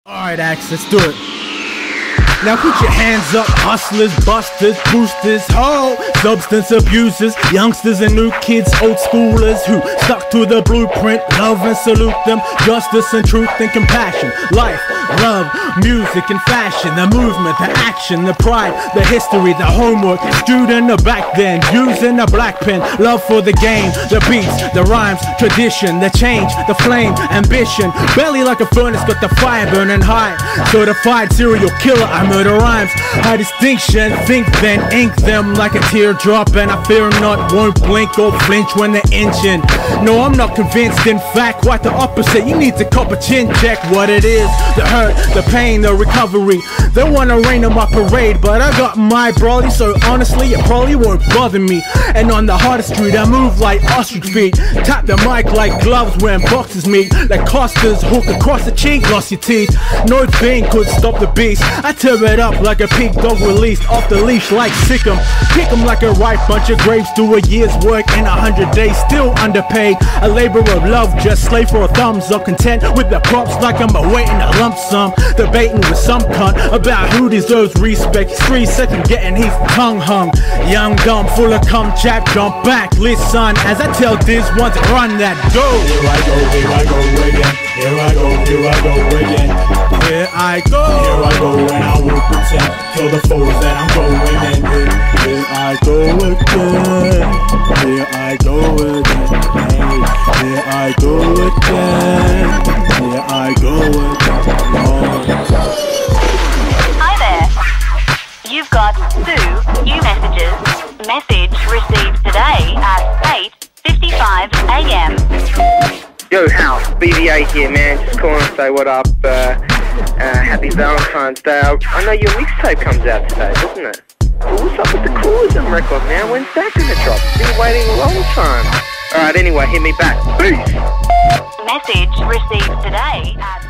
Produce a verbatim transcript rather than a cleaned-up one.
Alright, Axe, let's do it. Now put your hands up, hustlers, busters, boosters, ho! Substance abusers, youngsters and new kids, old schoolers who stuck to the blueprint. Love and salute them, justice and truth and compassion. Life, love, music and fashion. The movement, the action, the pride, the history, the homework. Student of back then, using a black pen. Love for the game, the beats, the rhymes, tradition, the change, the flame, ambition. Belly like a furnace, got the fire burning high. Certified serial killer, I murder rhymes, high distinction. Think then, ink them like a teardrop, and I fear not, won't blink or flinch when they're inching. No, I'm not convinced, in fact, quite the opposite. You need to cop a chin check. What it is, the hurt, the pain, the recovery. They wanna rain on my parade, but I got my brolly, so honestly it probably won't bother me. And on the hardest street I move like ostrich feet. Tap the mic like gloves when boxes meet. Like Costas, hook across the cheek, lost your teeth. No thing could stop the beast. I tear it up like a pig dog released off the leash like Sick'em. Pick 'em like a ripe bunch of grapes. Do a year's work in a hundred days, still underpaid. A labor of love, just slave for a thumbs up. Content with the props like I'm awaiting a lump sum. Debating with some cunt about who deserves respect. He's three seconds getting his tongue hung. Young, dumb, full of cum chap, jump back. Listen as I tell this one to run that go. Here I go, here I go again. Here I go, here I go again. Here I go. Here I go and I will pretend. Tell the foes that I'm going in. Here I go again. Here I go again. Here I go again. Here I go again. Hi there. You've got two new messages. Message received today at eight fifty-five a m Yo, House, B B A here, man. Just calling to say what up. Uh, uh, happy Valentine's Day. I, I know your mixtape comes out today, doesn't it? Well, what's up with the Cruising record, man? When's that gonna drop? Been waiting a long time. Alright, anyway, hit me back. Peace! Message received today at